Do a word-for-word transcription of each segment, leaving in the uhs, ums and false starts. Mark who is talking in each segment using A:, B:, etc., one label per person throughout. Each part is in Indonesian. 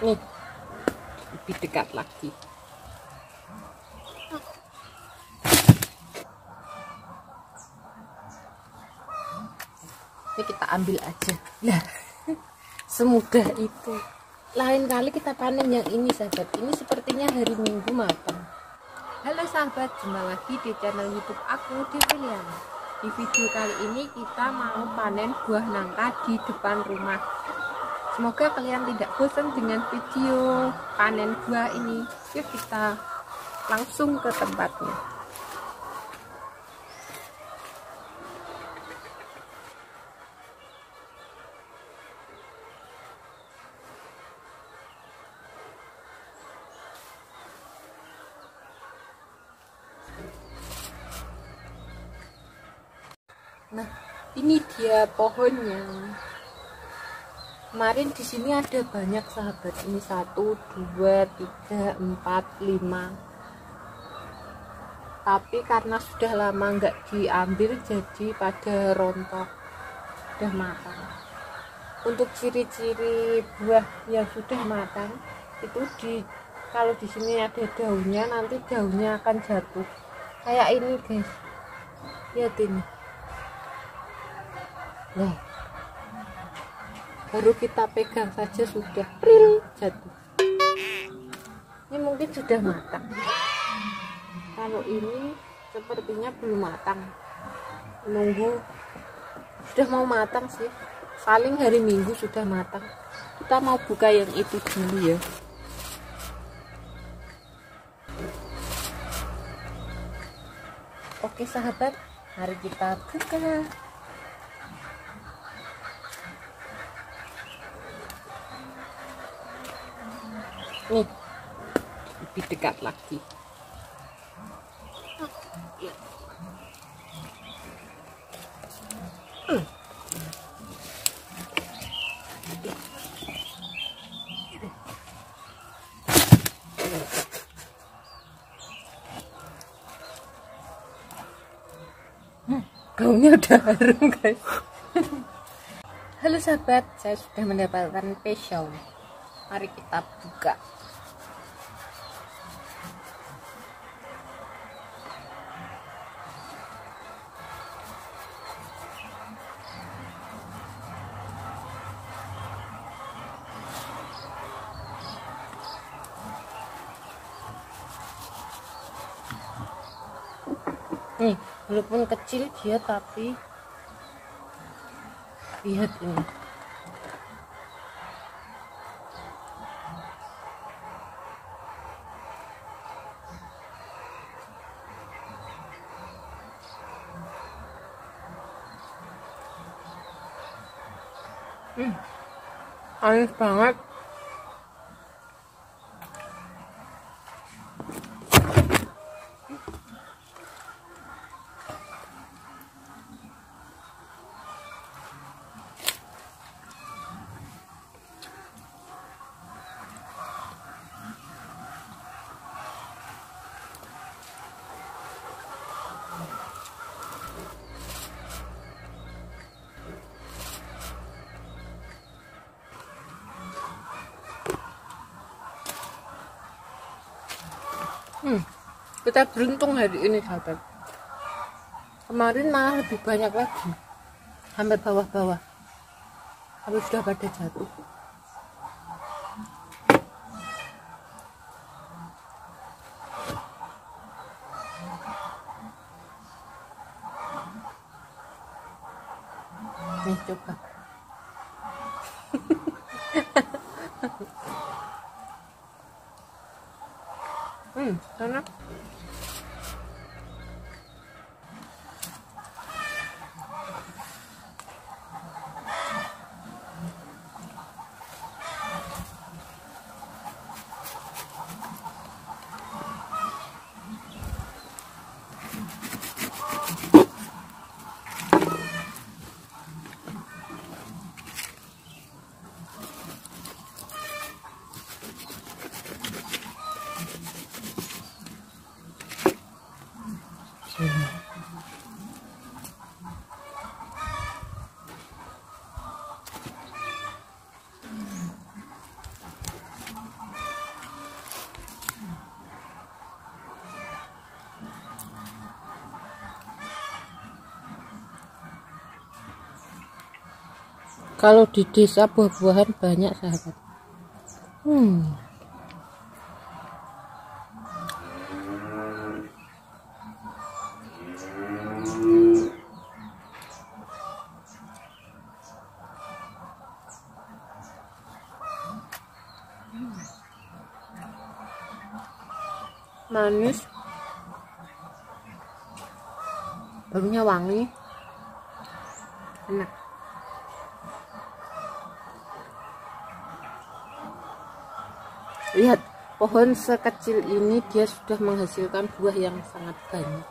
A: Nih, lebih dekat lagi. Ini kita ambil aja. Nah, semudah itu. Lain kali kita panen yang ini, sahabat. Ini sepertinya hari Minggu matang. Halo sahabat, jumpa lagi di channel YouTube aku, Deviliana. Di video kali ini kita mau panen buah nangka di depan rumah. Semoga kalian tidak bosan dengan video panen buah ini. Yuk kita langsung ke tempatnya. Nah, ini dia pohonnya. Kemarin di sini ada banyak sahabat. Ini satu, dua, tiga, empat, lima. Tapi karena sudah lama nggak diambil, jadi pada rontok, sudah matang. Untuk ciri-ciri buah yang sudah matang itu di kalau di sini ada daunnya, nanti daunnya akan jatuh. Kayak ini guys, lihat ini. Nah, baru kita pegang saja sudah pril jatuh. Ini mungkin sudah matang. Kalau ini sepertinya belum matang. Nunggu sudah mau matang sih. Paling hari Minggu sudah matang. Kita mau buka yang itu dulu ya. Oke sahabat, mari kita buka. Nih, lebih dekat lagi. Hmm. Hmm, gaunnya udah harum guys. Halo sahabat, saya sudah mendapatkan pisau. Mari kita buka. Nih, walaupun kecil dia tapi lihat ini. Hmm, manis banget. Hmm, kita beruntung hari ini sahabat. Kemarin malah lebih banyak lagi, sampai bawah-bawah, tapi sudah pada jatuh. Nih coba. Hmm, enak. Kalau di desa buah-buahan banyak sahabat. Hmm. Manis, baunya wangi, enak. Lihat, pohon sekecil ini dia sudah menghasilkan buah yang sangat banyak.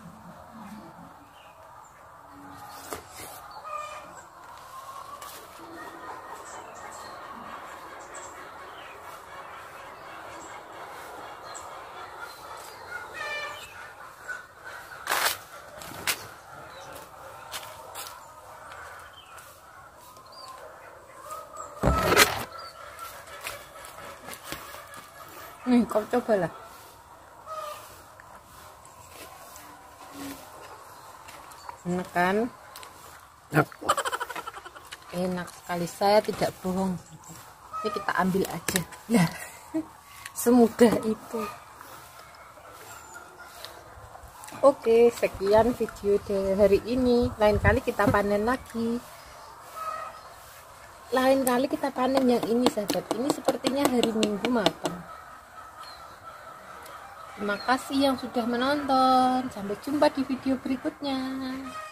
A: Nih, kau cobalah. Enak kan? Enak sekali, saya tidak bohong. Ini kita ambil aja. Lah, semudah itu. Oke, sekian video dari hari ini. Lain kali kita panen lagi. Lain kali kita panen yang ini sahabat. Ini sepertinya hari Minggu matang. Terima kasih yang sudah menonton. Sampai jumpa di video berikutnya.